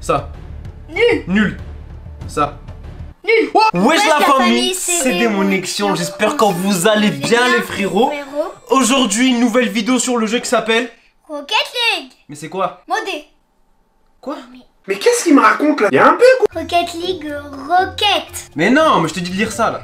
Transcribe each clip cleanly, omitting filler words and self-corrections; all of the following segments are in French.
Ça. Nul. Nul. Ça. Nul. Oh, wesh la famille, c'est Démonexion. J'espère que vous allez bien les frérots. Aujourd'hui, une nouvelle vidéo sur le jeu qui s'appelle Rocket League. Mais c'est quoi? Modé. Quoi? Mais qu'est-ce qu'il me raconte là? Y'a un peu quoi? Rocket League Rocket. Mais non, mais je te dis de lire ça là.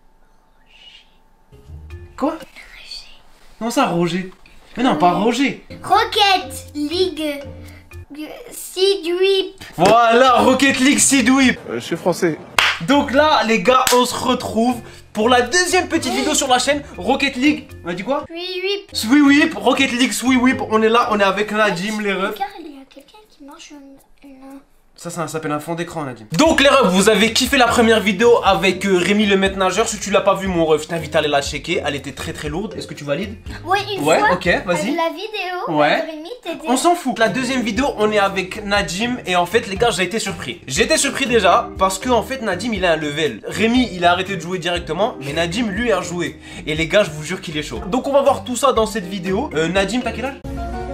Quoi? Non, ça, Roger. Mais non, pas Roger. Rocket League Sidwip. Voilà, Rocket League Sidwip. Je suis français. Donc là, les gars, on se retrouve pour la deuxième petite vidéo sur la chaîne Rocket League. On a dit quoi? Sweep. Sweep, Rocket League Sweep. On est là, on est avec Nadim, les refs. Regarde, il y a quelqu'un qui marche une... Ça s'appelle un fond d'écran, Nadim. Donc les refs, vous avez kiffé la première vidéo avec Rémi le maître nageur. Si tu l'as pas vu, mon ref, je t'invite à aller la checker. Elle était très lourde. Est-ce que tu valides? Oui, une fois. Ok, vas-y. La vidéo. Ouais. Rémi, On s'en fout. La deuxième vidéo, on est avec Nadim. Et en fait, les gars, j'ai été surpris. J'étais surpris déjà parce que en fait, Nadim, il a un level. Rémi, il a arrêté de jouer directement. Mais Nadim, lui, a joué. Et les gars, je vous jure qu'il est chaud. Donc on va voir tout ça dans cette vidéo. Nadim, t'as quel âge?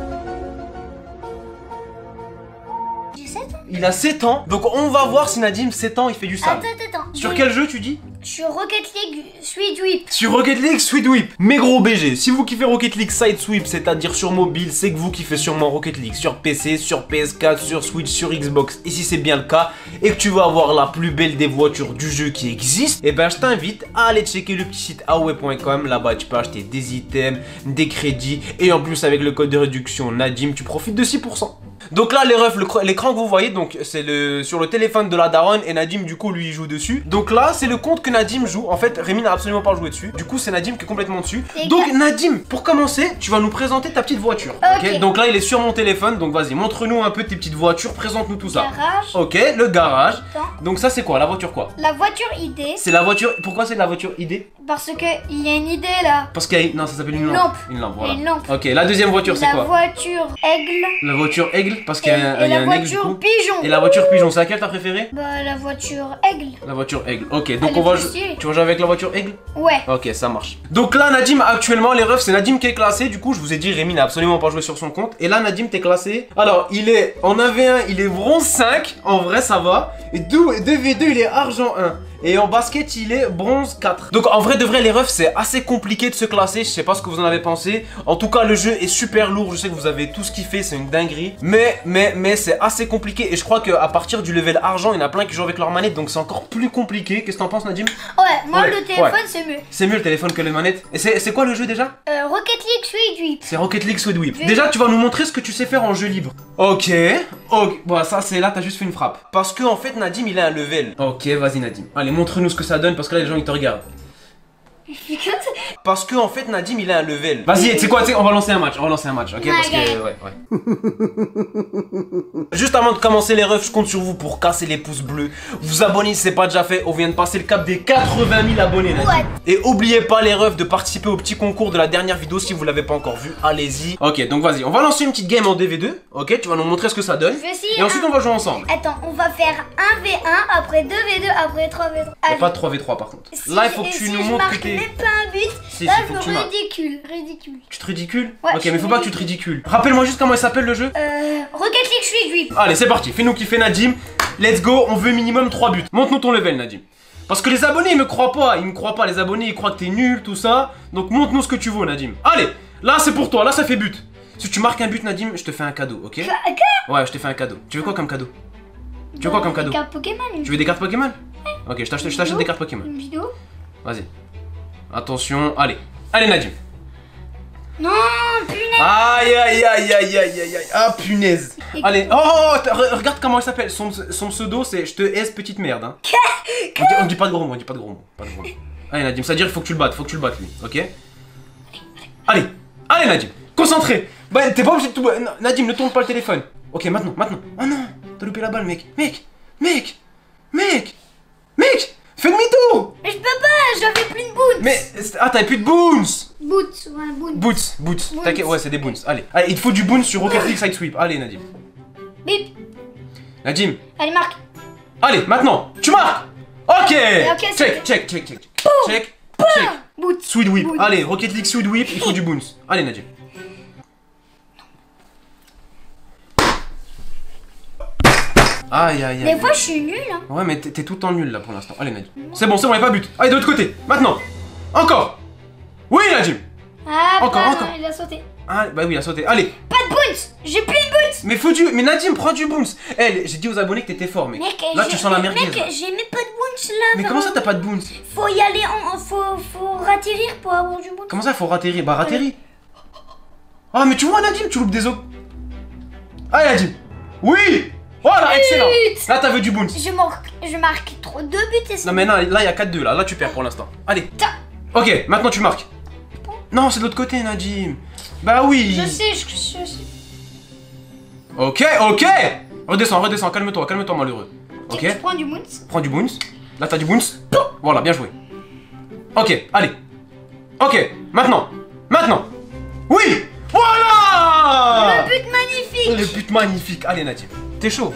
Il a 7 ans, donc on va voir si Nadim, 7 ans, il fait du sale. Attends. Sur quel jeu tu dis? Sur Rocket League Sweep. Sur Rocket League Sweep. Mais gros BG, si vous kiffez Rocket League Side Sweep, c'est-à-dire sur mobile, c'est que vous kiffez sûrement Rocket League sur PC, sur PS4, sur Switch, sur Xbox. Et si c'est bien le cas, et que tu veux avoir la plus belle des voitures du jeu qui existe, et ben je t'invite à aller checker le petit site awe.com. Là-bas tu peux acheter des items, des crédits, et en plus avec le code de réduction Nadim, tu profites de 6%. Donc là les refs, l'écran que vous voyez, donc c'est sur le téléphone de la daronne et Nadim du coup lui il joue dessus. Donc là c'est le compte que Nadim joue. En fait Rémi n'a absolument pas joué dessus. Du coup c'est Nadim qui est complètement dessus. Donc Nadim, pour commencer, tu vas nous présenter ta petite voiture. Ok. Donc là il est sur mon téléphone. Donc vas-y, montre-nous un peu tes petites voitures. Présente-nous tout ça. Garage. Ok, le garage. Attends. Donc ça c'est quoi? La voiture quoi? La voiture idée. C'est la voiture. Pourquoi c'est la voiture idée? Parce que il y a une idée là. Parce qu'il y a... Non, ça s'appelle une lampe. Une lampe, voilà. Une lampe. Ok, la deuxième voiture c'est La quoi? voiture aigle. La voiture aigle, parce qu'il y a, Et la un aigle du coup. voiture pigeon. Et la voiture pigeon, c'est laquelle t'as préférée? Bah la voiture aigle. La voiture aigle. Ok, donc Elle on va est plus stylée. Tu vas jouer avec la voiture aigle? Ouais. Ok, ça marche. Donc là Nadim actuellement les refs, c'est Nadim qui est classé. Du coup je vous ai dit Rémi n'a absolument pas joué sur son compte. Et là Nadim t'es classé. Alors il est en 1v1, il est bronze 5. En vrai ça va. Et 2v2 il est argent 1. Et en basket il est bronze 4. Donc en vrai de vrai les refs c'est assez compliqué de se classer. Je sais pas ce que vous en avez pensé. En tout cas le jeu est super lourd. Je sais que vous avez tout ce qu'il fait, c'est une dinguerie. Mais c'est assez compliqué. Et je crois qu'à partir du level argent il y en a plein qui jouent avec leur manette. Donc c'est encore plus compliqué. Qu'est-ce que t'en penses Nadim? Ouais, moi le téléphone c'est mieux. C'est mieux le téléphone que les manettes. Et c'est quoi le jeu déjà? Rocket League Sweep. C'est Rocket League Sweep. Déjà tu vas nous montrer ce que tu sais faire en jeu libre. Ok. Bon ça c'est là t'as juste fait une frappe. Parce que en fait Nadim il a un level. Ok vas-y Nadim. Allez montre-nous ce que ça donne parce que là les gens ils te regardent. Parce que en fait Nadim il a un level. Vas-y, tu sais quoi, on va lancer un match, ok? Parce que ouais. Juste avant de commencer les refs, je compte sur vous pour casser les pouces bleus. Vous abonner si c'est pas déjà fait, on vient de passer le cap des 80 000 abonnés Nadim. Ouais. Et oubliez pas les refs de participer au petit concours de la dernière vidéo si vous l'avez pas encore vu, allez-y. Ok, donc vas-y, on va lancer une petite game en DV2, ok? Tu vas nous montrer ce que ça donne. Et ensuite on va jouer ensemble. Attends, on va faire 1v1, après 2v2, après 3v3. Et pas de 3v3 par contre. Là il faut que tu nous montres que t'es... même pas un but, là je me ridicule. Tu te ridicules? Ouais, ok, mais faut pas que tu te ridicules. Rappelle-moi juste comment il s'appelle le jeu. Rocket League Sweep. Allez, c'est parti, fais-nous kiffer Nadim. Let's go, on veut minimum 3 buts. Montre-nous ton level Nadim. Parce que les abonnés ils me croient pas, les abonnés ils croient que t'es nul, tout ça. Donc montre-nous ce que tu vaux Nadim. Allez, là c'est pour toi, là ça fait but. Si tu marques un but Nadim, je te fais un cadeau, ok? Ouais, je te fais un cadeau. Tu veux quoi comme cadeau? Tu veux quoi comme cadeau? Des cartes Pokémon. Tu veux des cartes Pokémon? Ok, je t'achète des cartes Pokémon. Une vidéo? Vas-y. Attention, allez. Allez Nadim. Non, punaise. Aïe. Ah punaise. Allez, regarde comment il s'appelle. Son pseudo c'est je te hais petite merde hein. On dit pas de gros mots, Allez Nadim, ça veut dire il faut que tu le battes, lui, ok? Allez Nadim, concentré. Bah t'es pas obligé de tout... Nadim, ne tourne pas le téléphone. Ok, maintenant. Oh non, t'as loupé la balle mec. Fais demi-tour. Mais je peux pas, j'avais plus de boots. Mais, t'avais plus de boons. Boots. T'inquiète, ouais, c'est des boons. Allez, il te faut du boons sur Rocket League Side Sweep. Allez, Nadim. Bip. Nadim. Allez, marque. Allez, maintenant, tu marques. Ok. Check. Boots. Sweet Whip. Allez, Rocket League Sweet Whip, il faut du boons. Allez, Nadim. Aïe, aïe, aïe. Des fois, je suis nulle. Hein. Ouais, mais t'es tout en nul là pour l'instant. Allez, Nadim. C'est bon, il n'y a pas but. Allez, de l'autre côté. Maintenant. Encore. Oui, Nadim. Ah, Encore, pardon, encore. il a sauté. Ah, bah oui, il a sauté. Allez. Pas de boons. J'ai plus de boons. Mais faut du. Mais Nadim, prends du boons. Eh, j'ai dit aux abonnés que t'étais fort, mec. Là, tu sens la merguez. Mec, là. j'ai même pas de boons là. Mais comment ça, t'as pas de boons? Faut y aller, faut ratterrir pour avoir du boons. Comment ça, faut ratterrir? Bah, ratterrir. Ah, mais tu vois, Nadim, tu loupes des os. Allez, Nadim. Oui. Voilà, excellent. Là, t'avais du boons. Je marque trop 2 buts et Non, mais non, là, il y a 4-2 là. Là, tu perds pour l'instant. Allez. Ok, maintenant tu marques. Non, c'est de l'autre côté, Nadim. Bah oui. Je sais, je sais. Ok, ok. Redescends, redescends, calme-toi, malheureux. Ok. Tu prends du boons. Prends du boons. Là, t'as du boons. Voilà, bien joué. Ok, allez. Ok, maintenant. Oui. Voilà. Le but magnifique. Le but magnifique. Allez, Nadim. T'es chaud.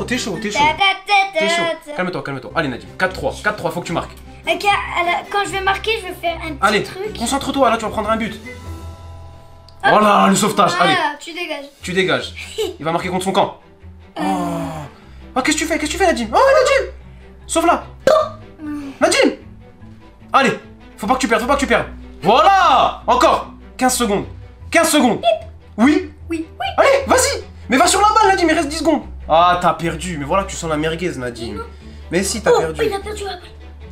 Calme-toi. Allez, Nadim. 4-3, faut que tu marques. Ok, quand je vais marquer, je vais faire un petit Allez, truc. concentre-toi, là, tu vas prendre un but. Voilà, le sauvetage. Allez, tu dégages. tu dégages. Il va marquer contre son camp. Oh, qu'est-ce que tu fais, Nadim? Oh, Nadim. Sauve-la. Nadim. Allez, faut pas que tu perdes. Voilà. Encore 15 secondes. Oui. Allez, vas-y. Mais va sur la balle, Nadim, il reste 10 secondes. Ah, t'as perdu. Mais voilà, tu sens la merguez, Nadim. Mais si, t'as perdu. Il a perdu la balle.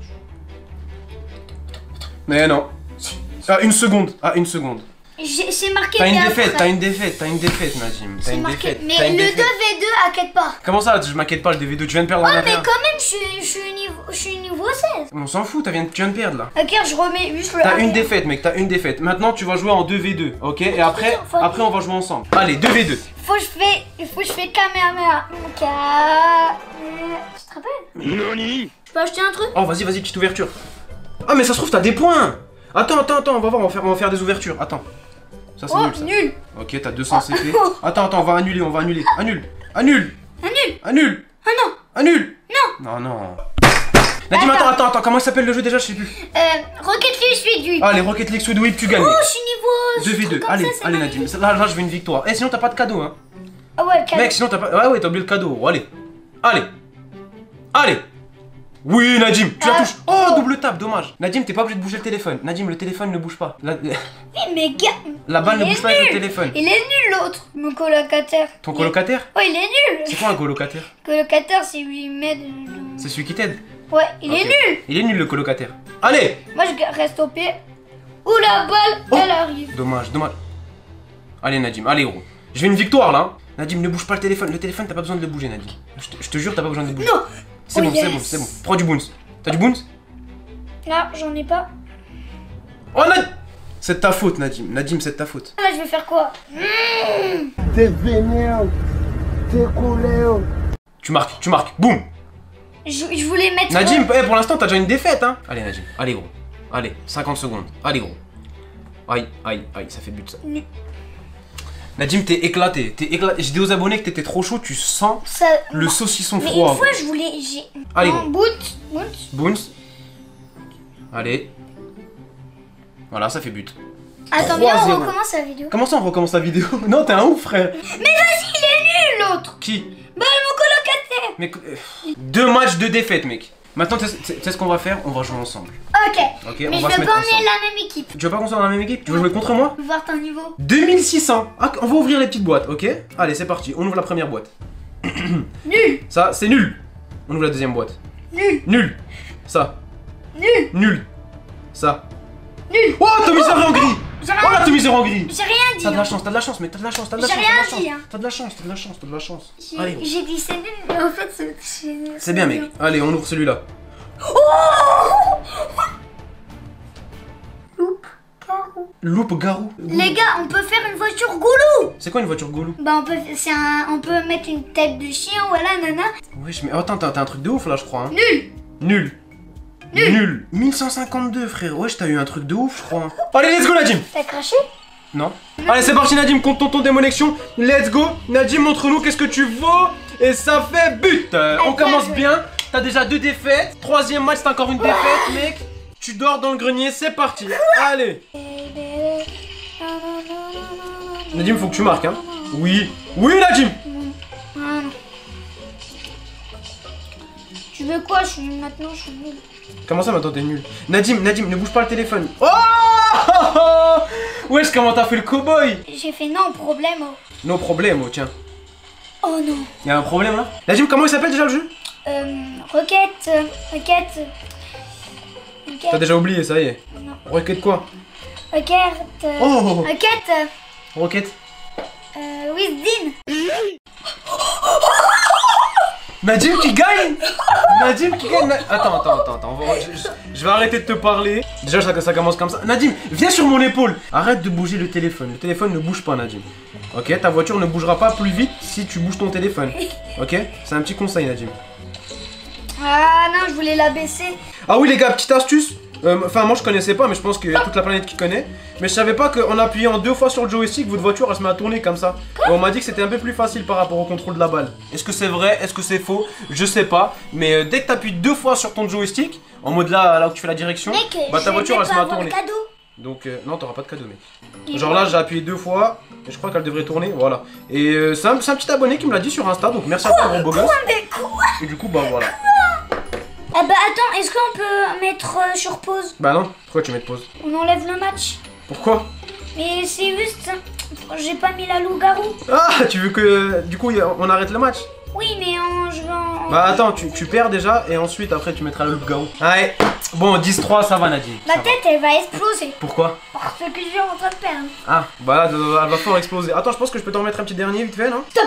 Mais non. À une seconde. C'est marqué. T'as une défaite, Nadim. T'as une marqué. défaite. Mais le 2v2, inquiète pas. Comment ça, je m'inquiète pas, le DV2, tu viens de perdre en Oh, mais affaire. quand même, je suis niveau 16. On s'en fout, tu viens de perdre là. Ok, je remets juste le. T'as une défaite, mec, t'as une défaite. Maintenant, tu vas jouer en 2v2, ok? Et après, on va jouer ensemble. Allez, 2v2. Faut que je fais caméra. Tu te rappelles? Noni. Je peux acheter un truc? Oh, vas-y, petite ouverture. Ah, mais ça se trouve, t'as des points. Attends, on va voir, on va faire des ouvertures. Attends. Ça, c'est nul, ça. Nul. Ok, t'as 200 CP. Attends, on va annuler. Annule. Un nul. Ah non. Annule. Non. Non. Nadim, attends, comment il s'appelle le jeu déjà? Je sais plus. Rocket League Suite. Allez, Rocket League Sweet Whip, tu gagnes. Oh, je suis niveau. 2v2. Allez, Nadim. Là, je veux une victoire. Eh, sinon, t'as pas de cadeau, hein. Ah ouais, le cadeau. Mec, sinon, t'as pas. Ouais, t'as oublié le cadeau. Allez. Oui, Nadim, tu la touches. Oh, double tape, dommage. Nadim, t'es pas obligé de bouger le téléphone. Nadim, le téléphone ne bouge pas. Oui, mais gars. La balle ne il bouge est pas avec le nul. téléphone. Il est nul l'autre, mon colocataire. Ton colocataire? Oh, il est nul. C'est quoi un colocataire? Colocataire, c'est lui m'aide. C'est celui qui t'aide? Ouais, il est nul. Il est nul le colocataire. Allez. Moi, je reste au pied. Ouh, la balle, elle arrive. Dommage. Allez, Nadim, allez, gros. Je veux une victoire là. Nadim, ne bouge pas le téléphone. Le téléphone, t'as pas besoin de le bouger, Nadim. Je te jure, t'as pas besoin de le bouger. Non. C'est bon, c'est bon. Prends du boons. T'as du boons? Là, j'en ai pas. Oh, Nadim. C'est de ta faute, Nadim. Nadim, c'est de ta faute. Là, je vais faire quoi? T'es vénère. T'es colère. Tu marques. Boum. Je voulais mettre. Nadim, pour l'instant, t'as déjà une défaite, hein. Allez, Nadim. Allez, gros. Allez, 50 secondes. Allez, gros. Aïe, ça fait but, ça. Nadim, t'es éclaté. J'ai dit aux abonnés que t'étais trop chaud, tu sens ça... le saucisson mais froid. une fois, je voulais. Allez, gros. Boons. Allez. Voilà, ça fait but. Attends, bien, on recommence la vidéo. Comment ça, on recommence la vidéo? Non, t'es un ouf, frère. Mais vas-y, il est nul, l'autre. Qui? Bah, mon colocataire. Mais 2 matchs de défaite, mec. Maintenant, tu sais ce qu'on va faire? On va jouer ensemble. Ok. Ok, mais on je va se veux mettre pas emmener ensemble. la même équipe. Tu veux pas qu'on soit dans la même équipe? Tu veux jouer contre moi? Je veux voir ton niveau. 2600. Ah, on va ouvrir les petites boîtes, ok? Allez, c'est parti. On ouvre la première boîte. Nul. Ça, c'est nul. On ouvre la deuxième boîte. Nul. Ça. Nul. Ça. Nul. Oh, t'as mis ça en gris. Oh là, t'as mis ça en gris. J'ai rien dit. T'as de la chance, mais t'as de la chance. J'ai rien dit. T'as de la chance. Allez. J'ai dit c'est nul, mais en fait c'est bien, mec. Allez, on ouvre celui-là. Loupe garou. Les gars, on peut faire une voiture goulou. C'est quoi une voiture goulou? Bah on peut mettre une tête de chien, voilà, nana. Wesh, mais attends, t'as un truc de ouf là, je crois. Hein. Nul. 1152, frère. Wesh, t'as eu un truc de ouf, je crois. Hein. Allez, let's go, Nadim. T'as craché? Non. Allez, c'est parti, Nadim, compte ton démonection. Let's go. Nadim, montre-nous qu'est-ce que tu vaux. Et ça fait but. On commence bien. T'as déjà 2 défaites. 3e match, t'as encore une défaite, mec. Tu dors dans le grenier, c'est parti. Allez. Nadim, faut que tu marques, hein. Oui, Nadim. Tu veux quoi? Maintenant, je suis nulle. Comment ça maintenant t'es nul? Nadim, ne bouge pas le téléphone. Oh wesh, comment t'as fait le cowboy? J'ai fait non, problème. No problème, oh tiens. Oh non. Y'a un problème là? Nadim, comment il s'appelle déjà le jeu? Roquette. T'as déjà oublié, ça y est. Non. Roquette quoi? Roquette. Oh Roquette. Roquette. Wisdin. Nadim qui gagne. Nadim qui gagne. Attends. Je vais arrêter de te parler. Déjà, ça commence comme ça. Nadim, viens sur mon épaule. Arrête de bouger le téléphone. Le téléphone ne bouge pas, Nadim. Ok, ta voiture ne bougera pas plus vite si tu bouges ton téléphone. Ok, c'est un petit conseil, Nadim. Ah non, je voulais la baisser. Ah oui, les gars, petite astuce. Enfin, moi je connaissais pas, mais je pense qu'il y a toute la planète qui connaît. Mais je savais pas qu'en appuyant 2 fois sur le joystick, votre voiture elle se met à tourner comme ça. Et on m'a dit que c'était un peu plus facile par rapport au contrôle de la balle. Est-ce que c'est vrai? Est-ce que c'est faux? Je sais pas. Mais dès que tu appuies 2 fois sur ton joystick, en mode là où tu fais la direction, Mec, bah ta voiture elle se met à avoir tourner. le cadeau. Donc non, t'auras pas de cadeau, mec. Et Genre là, j'ai appuyé 2 fois. Et je crois qu'elle devrait tourner, voilà. Et c'est un petit abonné qui me l'a dit sur Insta, donc merci à toi, gros beau gosse. Mais quoi? Et du coup, bah voilà. Ah bah attends, est-ce qu'on peut mettre sur pause? Bah non, pourquoi tu mets de pause? On enlève le match. Pourquoi? Mais c'est juste, j'ai pas mis la loup-garou. Ah, tu veux que du coup on arrête le match? Oui, mais je vais en... Bah attends, tu perds déjà et ensuite après tu mettras le loup-garou. Allez, bon 10-3 ça va Nadim. Ma tête elle va exploser. Pourquoi? Parce que je suis en train de perdre. Ah, bah là elle va fort exploser. Attends, je pense que je peux t'en mettre un petit dernier vite fait, non? Stop.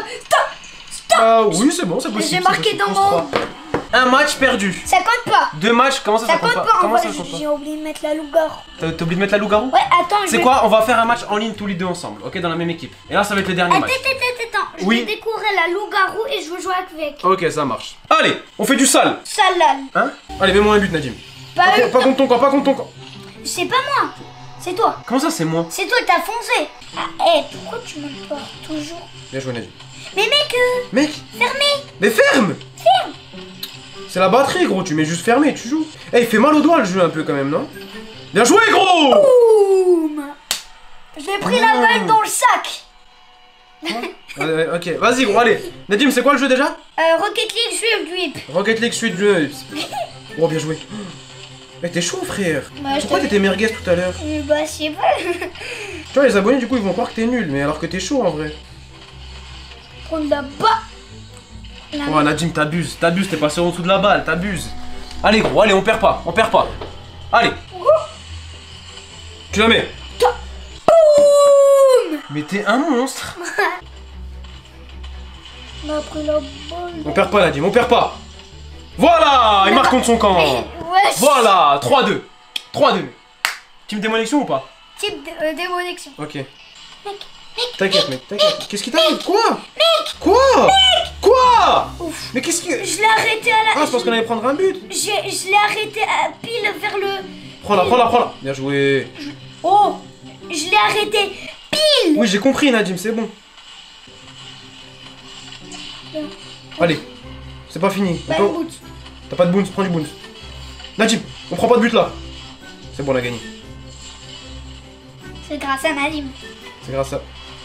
Ah oui, c'est bon, c'est possible. J'ai marqué dans mon... Un match perdu. Ça compte pas. 2 matchs, comment ça compte pas? En Comment vrai, ça compte pas? j'ai oublié de mettre la loup-garou. T'as oublié de mettre la loup-garou? Ouais, attends, C'est quoi? On va faire un match en ligne tous les deux ensemble, ok? Dans la même équipe. Et là ça va être le dernier match. Attends. Je Oui. vais découvrir la loup-garou et je veux jouer avec. Ok, ça marche. Allez, on fait du sale. Salal. Hein? Allez, mets-moi un but, Nadim. Pas Pas contre ton camp, pas contre ton camp. C'est pas moi. C'est toi. Comment ça, c'est moi? C'est toi, t'as foncé. Ah, pourquoi tu me parles toujours? Bien joué, Nadim. Mais mec, Mec, fermé. mais ferme! C'est la batterie, gros, tu mets juste fermé et tu joues. Eh, il fait mal au doigt le jeu un peu quand même, non? Bien joué, gros! Boum. J'ai pris la balle dans le sac. Ok, vas-y, gros, allez. Nadim, c'est quoi le jeu déjà? Rocket League Swift Whip. Rocket League Suite Jeux. Oh, bien joué. Mais t'es chaud, frère. Bah, je Pourquoi t'ai- t'étais merguez tout à l'heure? Bah, je sais pas. Tu vois, les abonnés, du coup, ils vont croire que t'es nul, mais alors que t'es chaud en vrai. Prendre là-bas. Là. Oh, Nadim, t'abuses, t'es passé en dessous de la balle, t'abuses. Allez, gros, allez, on perd pas. Allez. Tu la mets. Boum. Mais t'es un monstre. On a pris la balle. On perd pas, Nadim, on perd pas. Voilà, il marque contre son camp. Wesh. Voilà, 3-2. 3-2. Team démonexion ou pas? Type démonexion. Ok. Mec. T'inquiète, mec, t'inquiète. Qu'est-ce qui t'arrive? Quoi? Mec. Quoi? Ouf. Mais qu'est-ce qui... Je l'ai arrêté à la... Ah, c'est parce qu'on allait prendre un but. Je l'ai arrêté à pile vers le... Prends-la. Bien joué. Oh. Je l'ai arrêté pile. Oui, j'ai compris, Nadim, c'est bon. Allez, c'est pas fini. Bah, Attends. bout. T'as pas de bounce, prends du bounce. Nadim, on prend pas de but là. C'est bon, on a gagné. C'est grâce à Nadim. C'est grâce à...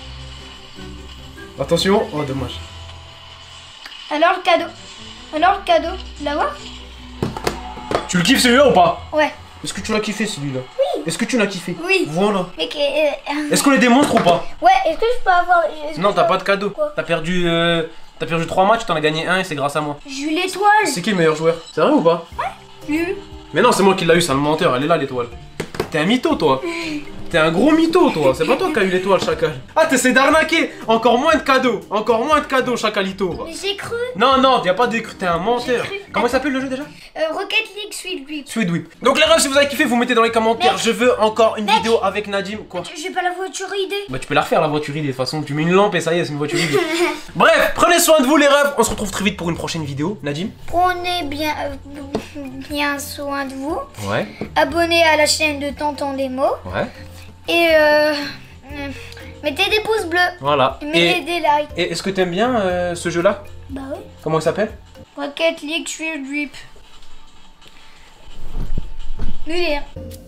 Attention. Oh, dommage. Alors le cadeau. Tu l'as voir? Tu le kiffes celui-là ou pas? Ouais. Est-ce que tu l'as kiffé celui-là? Oui. Est-ce que tu l'as kiffé? Oui. Voilà. Mec, Est-ce qu'on est des monstres ou pas? ouais, est-ce que je peux avoir... Non, t'as pas de cadeau. Quoi? T'as perdu 3 matchs, t'en as gagné 1 et c'est grâce à moi. J'ai eu l'étoile. C'est qui le meilleur joueur? C'est vrai ou pas? Lui. Mais non, c'est moi qui l'ai eu, c'est un menteur, elle est là l'étoile. T'es un mytho, toi. T'es un gros mytho, toi. C'est pas toi qui as eu l'étoile, Chacal. Ah, t'essaies d'arnaquer. Encore moins de cadeaux, Chacalito. Mais j'ai cru. Non, y'a pas d'écrit, t'es un menteur. J'ai cru. Comment il s'appelle le jeu déjà? Rocket League Sweet Whip. Sweet Whip. Donc les refs, si vous avez kiffé, vous mettez dans les commentaires. Mec. Je veux encore une Mec. vidéo avec Nadim. Quoi? J'ai pas la voiture idée. Bah tu peux la refaire la voiture idée, de toute façon tu mets une lampe et ça y est, c'est une voiture idée. Bref, prenez soin de vous les refs, on se retrouve très vite pour une prochaine vidéo. Nadim? Prenez bien soin de vous. Ouais. Abonnez à la chaîne de Tonton Demo. Ouais. Et mettez des pouces bleus. Voilà. Mettez des likes. Et est-ce que t'aimes bien ce jeu là? Bah oui. Comment il s'appelle? Rocket League Sweet Whip. Nul.